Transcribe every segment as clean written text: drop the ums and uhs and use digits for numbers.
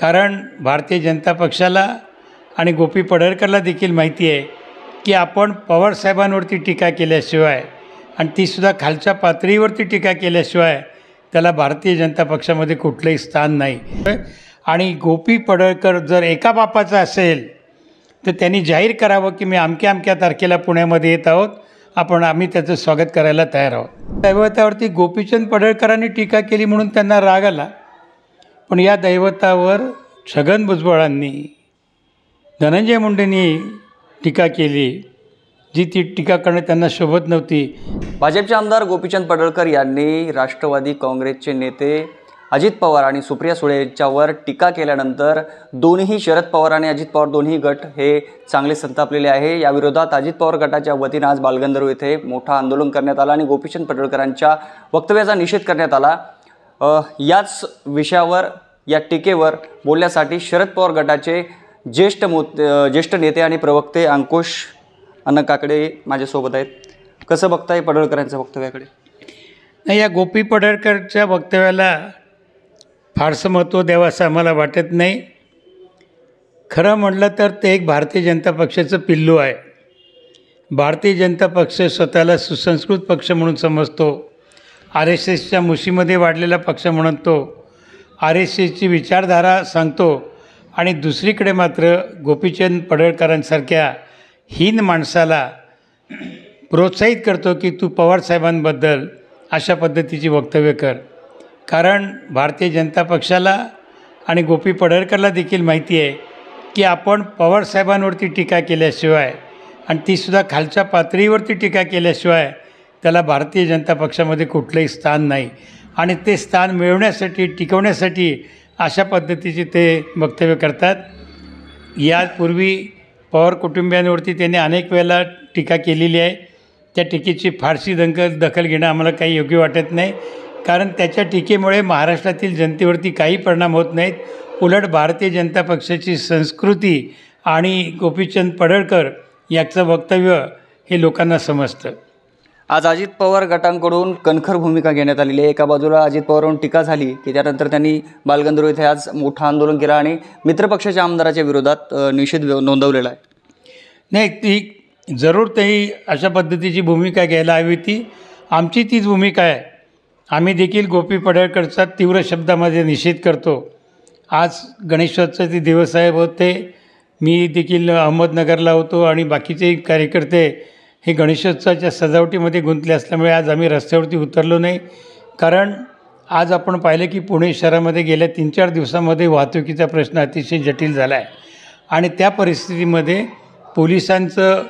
कारण भारतीय जनता पक्षाला आणि गोपी पडळकरला देखील माहिती आहे की आपण पवारसाहेबांवरती टीका केल्याशिवाय आणि तीसुद्धा खालच्या पातळीवरती टीका केल्याशिवाय त्याला भारतीय जनता पक्षामध्ये कुठलंही स्थान नाही। आणि गोपी पडळकर जर एका बापाचा असेल तर त्यांनी जाहीर करावं की मी अमक्या अमक्या तारखेला पुण्यामध्ये येत आहोत, आम्ही त्याचं स्वागत करायला तयार आहोत। दैवतावरती गोपीचंद पडळकरांनी टीका केली म्हणून त्यांना राग आला, पण या दैवतावर छगन भुजबळांनी, धनंजय मुंडेंनी टीका केली, जी ती टीका करणं त्यांना शोभत नव्हती। भाजपचे आमदार गोपीचंद पडळकर यांनी राष्ट्रवादी काँग्रेसचे नेते अजित पवार आणि सुप्रिया सुळे यांच्यावर टीका केल्यानंतर दोन्ही शरद पवार आणि अजित पवार दोन्ही गट हे चांगले संतापलेले आहे। या विरोधात अजित पवार गटाच्या वतीने आज बालगंधर्व येथे मोठा आंदोलन करण्यात आला आणि गोपीचंद पडळकरांच्या वक्तव्याचा निषेध करण्यात आला। याच विषयावर या टीकेवर बोलण्यासाठी शरद पवार गटाचे ज्येष्ठ नेते आणि प्रवक्ते अंकुश अण्णा काकडे माझ्यासोबत आहेत। कसं बघताय पडळकरांच्या वक्तव्याकडे? नाही, या गोपी पडळकरच्या वक्तव्याला फारसं महत्त्व द्यावं असं आम्हाला वाटत नाही। खरं म्हटलं तर ते एक भारतीय जनता पक्षाचं पिल्लू आहे। भारतीय जनता पक्ष स्वतःला सुसंस्कृत पक्ष म्हणून समजतो, RSSच्या मुशीमध्ये वाढलेला पक्ष म्हणतो, RSSची विचारधारा सांगतो आणि दुसरीकडे मात्र गोपीचंद पडळकरांसारख्या हीन माणसाला प्रोत्साहित करतो की तू पवारसाहेबांबद्दल अशा पद्धतीची वक्तव्य कर। कारण भारतीय जनता पक्षाला आणि गोपी पडळकरला देखील माहिती आहे की आपण पवारसाहेबांवरती टीका केल्याशिवाय आणि तीसुद्धा खालच्या पातळीवरती टीका केल्याशिवाय त्याला भारतीय जनता पक्षामध्ये कुठलंही स्थान नाही। आणि ते स्थान मिळवण्यासाठी, टिकवण्यासाठी अशा पद्धतीचे ते वक्तव्य करतात। यापूर्वी पवार कुटुंबियांवरती त्यांनी अनेक वेळेला टीका केलेली आहे। त्या टीकेची फारशी दखल घेणं आम्हाला काही योग्य वाटत नाही, कारण त्याच्या टीकेमुळे महाराष्ट्रातील जनतेवरती काही परिणाम होत नाहीत। उलट भारतीय जनता पक्षाची संस्कृती आणि गोपीचंद पडळकर याचं वक्तव्य हे लोकांना समजतं। आज अजित पवार गटांकडून कणखर भूमिका घेण्यात आलेली आहे। एका बाजूला अजित पवारांवर टीका झाली की त्यानंतर त्यांनी बालगंधर्व येथे आज मोठं आंदोलन केलं आणि मित्रपक्षाच्या आमदाराच्या विरोधात निषेध नोंदवलेला आहे। नाही, ती जरूर तेही अशा पद्धतीची भूमिका घ्यायला हवी होती। आमची तीच भूमिका आहे। आम्ही देखील गोपी पडळकरचा तीव्र शब्दामध्ये निषेध करतो। आज गणेशोत्सवाचे दिवस आहे होते, मी देखील अहमदनगरला होतो आणि बाकीचे कार्यकर्ते हे गणेशोत्सवाच्या सजावटीमध्ये गुंतले असल्यामुळे आज आम्ही रस्त्यावरती उतरलो नाही। कारण आज आपण पाहिलं की पुणे शहरामध्ये गेल्या 3-4 दिवसामध्ये वाहतुकीचा प्रश्न अतिशय जटिल झाला आहे आणि त्या परिस्थितीमध्ये पोलिसांचं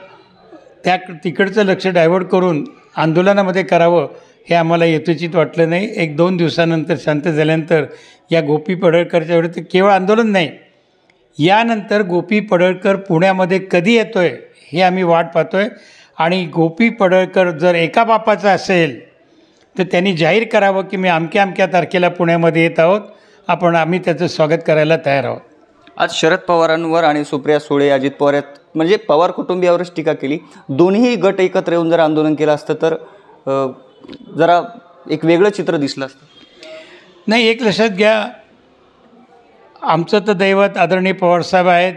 तिकडचं लक्ष डायव्हर्ट करून आंदोलनामध्ये करावं हे आम्हाला यथोचित वाटलं नाही। 1-2 दिवसानंतर शांत झाल्यानंतर या गोपी पडळकरच्या विरुद्ध केवळ आंदोलन नाही, यानंतर गोपी पडळकर पुण्यामध्ये कधी येतो आहे हे आम्ही वाट पाहतो आहे। आणि गोपी पडळकर जर एका बापाचा असेल तर त्यांनी जाहीर करावं की मी अमक्या अमक्या तारखेला पुण्यामध्ये येत आहोत, आम्ही त्याचं स्वागत करायला तयार आहोत। आज शरद पवारांवर आणि सुप्रिया सुळे, अजित पवार म्हणजे पवार कुटुंबियावरच टीका केली। दोन्ही गट एकत्र येऊन जर आंदोलन केलं असतं तर जरा एक वेगळं चित्र दिसलं असतं। नाही, एक लक्षात घ्या, आमचं तर दैवत आदरणीय पवारसाहेब आहेत।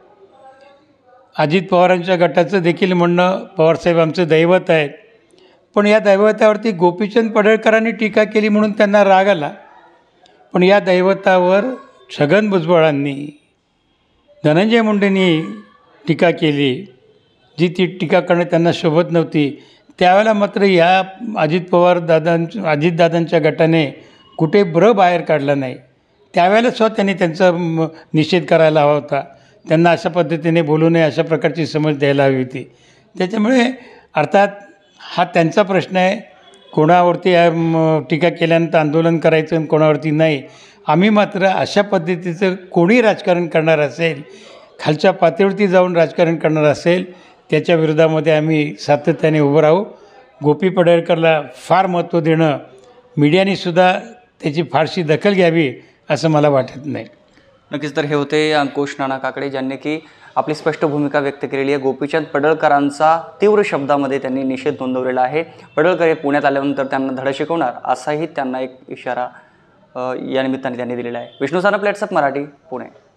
अजित पवारांच्या गटाचं देखील म्हणणं पवारसाहेब आमचं दैवत आहेत, पण या दैवतावरती गोपीचंद पडळकरांनी टीका केली म्हणून त्यांना राग आला, पण या दैवतावर छगन भुजबळांनी, धनंजय मुंडेंनी टीका केली, जी ती टीका करणं त्यांना शोभत नव्हती। त्यावेळेला मात्र या अजितदादांच्या गटाने कुठे बाहेर काढला नाही। त्यावेळेला सुद्धा त्यांनी त्यांचा निषेध करायला हवा होता। त्यांना अशा पद्धतीने बोलू नये अशा प्रकारची समज द्यायला हवी होती। त्याच्यामुळे अर्थात हा त्यांचा प्रश्न आहे, कोणावरती टीका केल्यानंतर आंदोलन करायचं आणि कोणावरती नाही। आम्ही मात्र अशा पद्धतीचं कोणी राजकारण करणार असेल, खालच्या पातळीवरती जाऊन राजकारण करणार असेल, त्याच्या विरोधामध्ये आम्ही सातत्याने उभं राहू। गोपी पडळकरला फार महत्त्व देणं, मीडियानेसुद्धा त्याची फारशी दखल घ्यावी असं मला वाटत नाही। नक्कीच, तर हे होते अंकुश नाना काकडे, ज्यांनी की आपली स्पष्ट भूमिका व्यक्त केलेली आहे। गोपीचंद पडळकरांचा तीव्र शब्दामध्ये त्यांनी निषेध नोंदवलेला आहे। पडळकर हे पुण्यात आल्यानंतर त्यांना धडा शिकवणार असाही त्यांना एक इशारा या निमित्ताने त्यांनी दिलेला आहे. विष्णू सानप, लेट्सअप मराठी, पुणे.